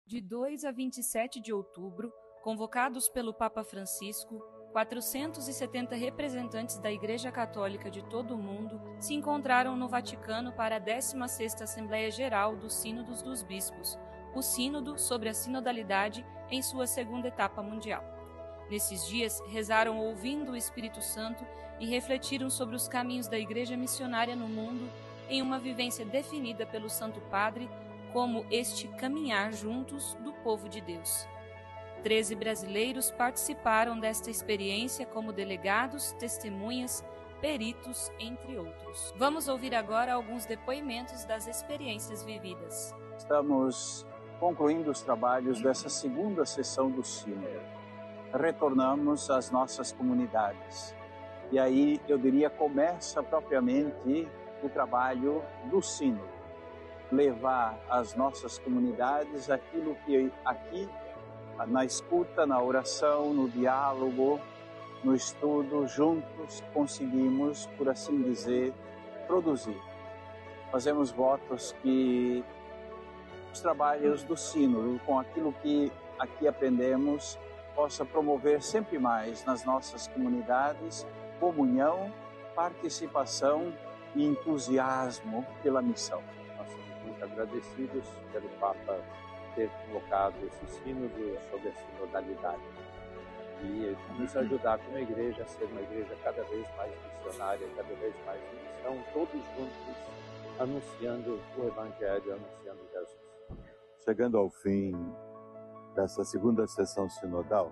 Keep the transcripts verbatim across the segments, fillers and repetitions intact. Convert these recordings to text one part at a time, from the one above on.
De dois a vinte e sete de outubro, convocados pelo Papa Francisco, quatrocentos e setenta representantes da Igreja Católica de todo o mundo se encontraram no Vaticano para a décima sexta Assembleia Geral dos Sínodos dos Bispos, o Sínodo sobre a Sinodalidade em sua segunda etapa mundial. Nesses dias, rezaram ouvindo o Espírito Santo e refletiram sobre os caminhos da Igreja missionária no mundo em uma vivência definida pelo Santo Padre como este caminhar juntos do povo de Deus. Treze brasileiros participaram desta experiência como delegados, testemunhas, peritos, entre outros. Vamos ouvir agora alguns depoimentos das experiências vividas. Estamos concluindo os trabalhos dessa segunda sessão do Sínodo. Retornamos às nossas comunidades. E aí, eu diria, começa propriamente o trabalho do Sínodo. Levar às nossas comunidades aquilo que aqui, na escuta, na oração, no diálogo, no estudo, juntos conseguimos, por assim dizer, produzir. Fazemos votos que os trabalhos do Sínodo, com aquilo que aqui aprendemos, possa promover sempre mais nas nossas comunidades comunhão, participação e entusiasmo pela missão. Nós somos muito agradecidos pelo Papa ter convocado esse sínodo sobre a sinodalidade e nos ajudar como igreja a ser uma igreja cada vez mais missionária, cada vez mais em missão, todos juntos anunciando o Evangelho, anunciando Jesus. Chegando ao fim dessa segunda sessão sinodal,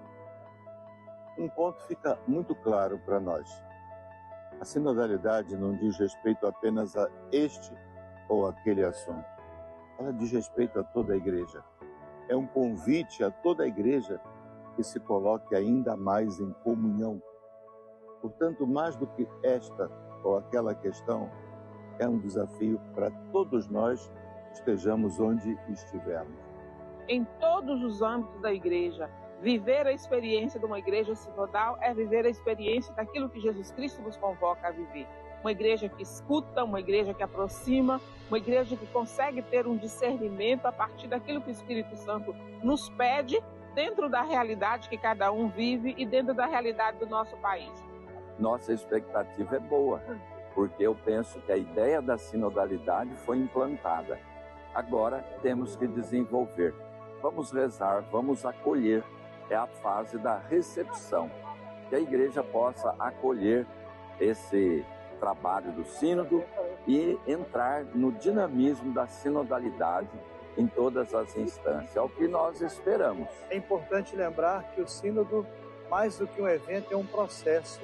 um ponto fica muito claro para nós. A sinodalidade não diz respeito apenas a este ou aquele assunto. Ela diz respeito a toda a igreja. É um convite a toda a igreja que se coloque ainda mais em comunhão. Portanto, mais do que esta ou aquela questão, é um desafio para todos nós, estejamos onde estivermos. Em todos os âmbitos da igreja, viver a experiência de uma igreja sinodal é viver a experiência daquilo que Jesus Cristo nos convoca a viver. Uma igreja que escuta, uma igreja que aproxima, uma igreja que consegue ter um discernimento a partir daquilo que o Espírito Santo nos pede, dentro da realidade que cada um vive e dentro da realidade do nosso país. Nossa expectativa é boa, porque eu penso que a ideia da sinodalidade foi implantada. Agora temos que desenvolver. Vamos rezar, vamos acolher. É a fase da recepção. Que a igreja possa acolher esse trabalho do sínodo e entrar no dinamismo da sinodalidade em todas as instâncias. É o que nós esperamos. É importante lembrar que o sínodo, mais do que um evento, é um processo.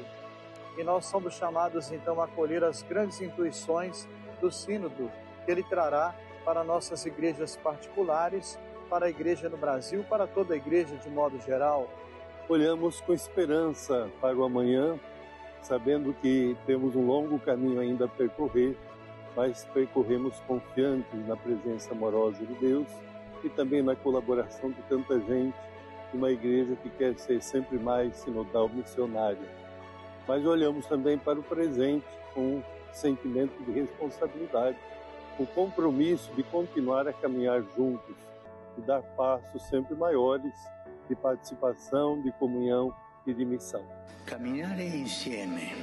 E nós somos chamados, então, a acolher as grandes intuições do sínodo que ele trará para nossas igrejas particulares, para a igreja no Brasil, para toda a igreja de modo geral. Olhamos com esperança para o amanhã, sabendo que temos um longo caminho ainda a percorrer, mas percorremos confiantes na presença amorosa de Deus e também na colaboração de tanta gente, uma igreja que quer ser sempre mais sinodal missionária. Mas olhamos também para o presente com um sentimento de responsabilidade, o compromisso de continuar a caminhar juntos e dar passos sempre maiores de participação, de comunhão e di missão. Camminare insieme,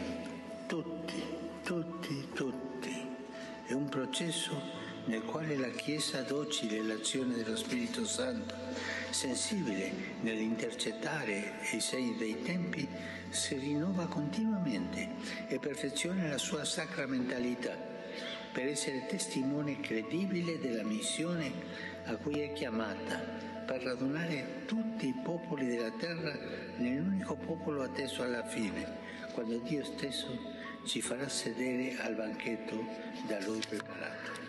tutti, tutti, tutti, è un processo nel quale la Chiesa, docile all'azione dello Spirito Santo, sensibile nell'intercettare i segni dei tempi, si rinnova continuamente e perfeziona la sua sacramentalità per essere testimone credibile della missione a cui è chiamata, per radunare tutti i popoli della terra nell'unico popolo atteso alla fine, quando Dio stesso ci farà sedere al banchetto da Lui preparato.